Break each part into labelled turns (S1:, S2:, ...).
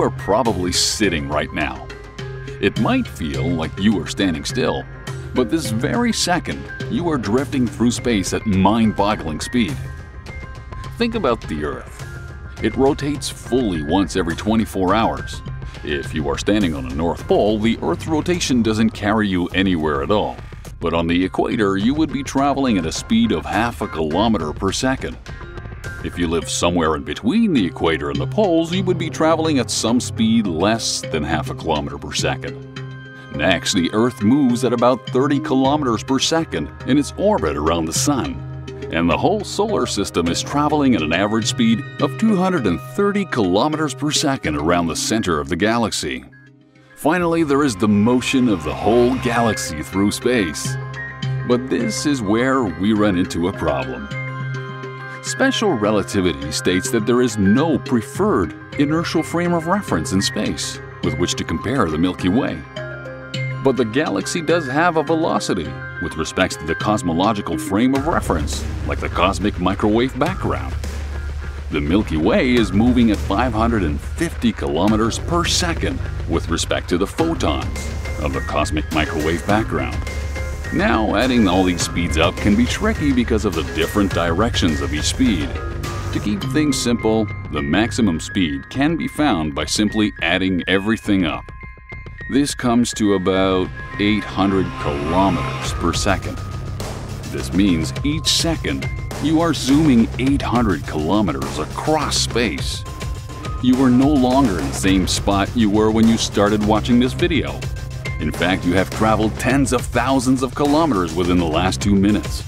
S1: you are probably sitting right now. It might feel like you are standing still, but this very second, you are drifting through space at mind-boggling speed. Think about the Earth. It rotates fully once every 24 hours. If you are standing on the North Pole, the Earth's rotation doesn't carry you anywhere at all. But on the equator, you would be traveling at a speed of half a kilometer per second. If you live somewhere in between the equator and the poles, you would be traveling at some speed less than half a kilometer per second. Next, the Earth moves at about 30 kilometers per second in its orbit around the Sun, and the whole solar system is traveling at an average speed of 230 kilometers per second around the center of the galaxy. Finally, there is the motion of the whole galaxy through space. But this is where we run into a problem. Special relativity states that there is no preferred inertial frame of reference in space with which to compare the Milky Way. But the galaxy does have a velocity with respect to the cosmological frame of reference, like the cosmic microwave background. The Milky Way is moving at 550 kilometers per second with respect to the photons of the cosmic microwave background. Now, adding all these speeds up can be tricky because of the different directions of each speed. To keep things simple, the maximum speed can be found by simply adding everything up. This comes to about 800 kilometers per second. This means each second you are zooming 800 kilometers across space. You are no longer in the same spot you were when you started watching this video. In fact, you have traveled tens of thousands of kilometers within the last 2 minutes.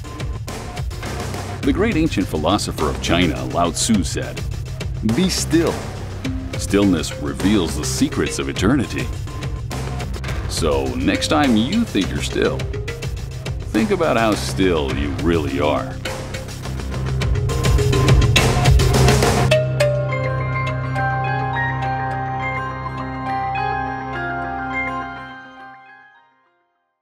S1: The great ancient philosopher of China, Lao Tzu, said, "Be still. Stillness reveals the secrets of eternity." So next time you think you're still, think about how still you really are.